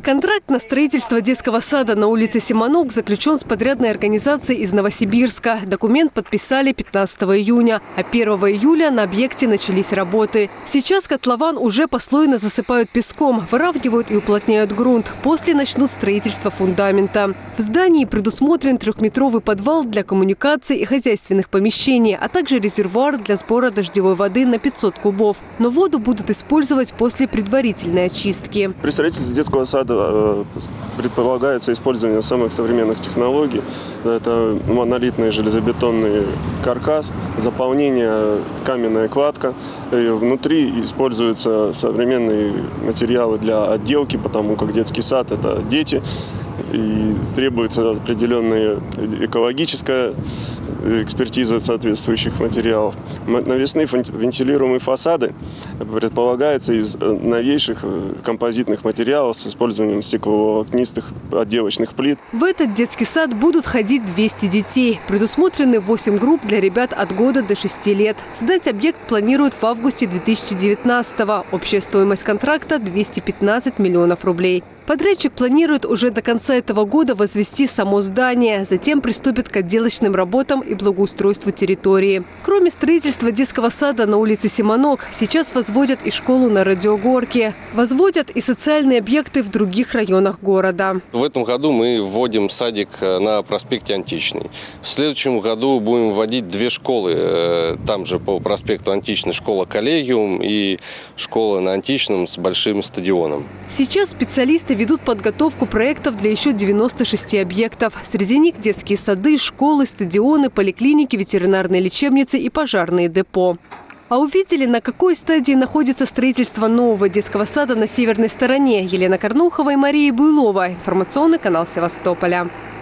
Контракт на строительство детского сада на улице Симонок заключен с подрядной организацией из Новосибирска. Документ подписали 15 июня, а 1 июля на объекте начались работы. Сейчас котлован уже послойно засыпают песком, выравнивают и уплотняют грунт. После начнут строительство фундамента. В здании предусмотрен 3-метровый подвал для коммуникаций и хозяйственных помещений, а также резервуар для сбора дождевой воды на 500 кубов. Но воду будут использовать после предварительной очистки. При строительстве детского сада предполагается использование самых современных технологий. Это монолитный железобетонный каркас, заполнение каменная кладка. И внутри используются современные материалы для отделки, потому как детский сад – это дети. И требуется определенная экологическая экспертиза соответствующих материалов. Навесные вентилируемые фасады предполагаются из новейших композитных материалов с использованием стекловолокнистых отделочных плит. В этот детский сад будут ходить 200 детей. Предусмотрены 8 групп для ребят от года до 6 лет. Сдать объект планируют в августе 2019-го. Общая стоимость контракта – 215 миллионов рублей. Подрядчик планирует уже до конца этого года возвести само здание. Затем приступит к отделочным работам и благоустройству территории. Кроме строительства детского сада на улице Симонок, сейчас возводят и школу на Радиогорке. Возводят и социальные объекты в других районах города. В этом году мы вводим садик на проспекте Античный. В следующем году будем вводить 2 школы. Там же по проспекту Античный школа «Коллегиум» и школа на Античном с большим стадионом. Сейчас специалисты ведут подготовку проектов для еще 96 объектов. Среди них детские сады, школы, стадионы, поликлиники, ветеринарные лечебницы и пожарные депо. А увидели, на какой стадии находится строительство нового детского сада на северной стороне. Елена Корнухова и Мария Буйлова. Информационный канал Севастополя.